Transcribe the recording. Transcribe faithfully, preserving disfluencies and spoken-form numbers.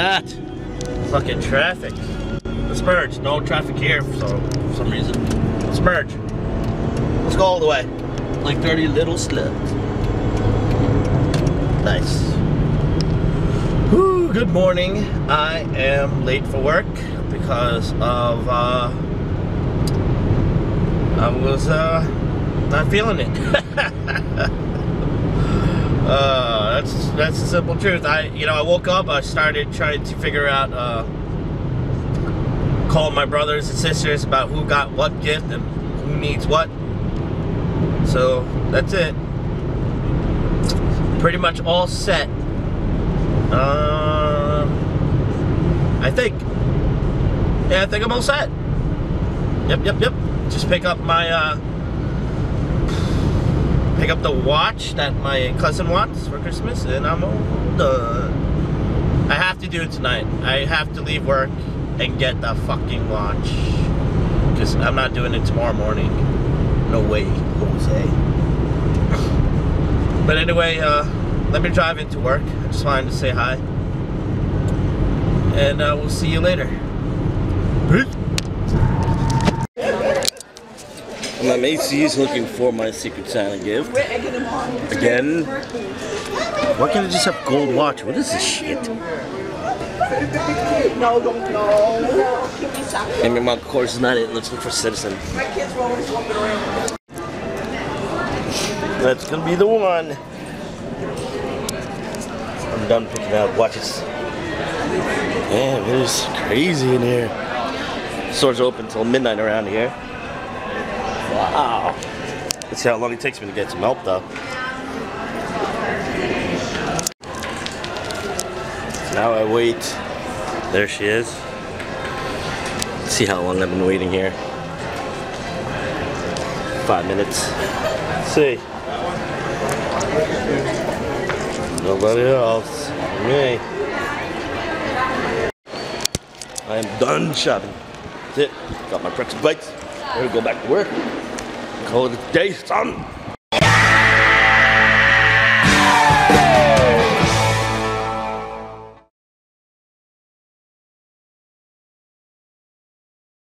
that? Fucking traffic. Let's merge. No traffic here, so for some reason. Let's merge. Let's go all the way. Like thirty little slugs. Nice. Whew, good morning. I am late for work because of, uh, I was, uh, not feeling it. uh, that's, that's the simple truth. I, you know, I woke up, I started trying to figure out, uh, call my brothers and sisters about who got what gift and who needs what. So that's it. Pretty much all set. Uh, I think. Yeah, I think I'm all set. Yep, yep, yep. Just pick up my uh, pick up the watch that my cousin wants for Christmas, and I'm all done. I have to do it tonight. I have to leave work and get the fucking watch, because I'm not doing it tomorrow morning. No way, Jose. But anyway, uh, let me drive into work. I just wanted to say hi, and uh, we'll see you later. Peace. My Macy's looking for my Secret Santa gift. Again. Why can't I just have gold watch? What is this shit? No, don't know. I mean, of course, is not it. Let's look for Citizen. My kids were always walking around. That's gonna be the one. I'm done picking out watches. Damn, it is crazy in here. Stores open until midnight around here. Wow. Let's see how long it takes me to get some help, though. Now I wait. There she is. Let's see how long I've been waiting here. Five minutes. Let's see. Nobody else. Me. I am done shopping. That's it. Got my breakfast bites. Ready to go back to work. Call it a day, son.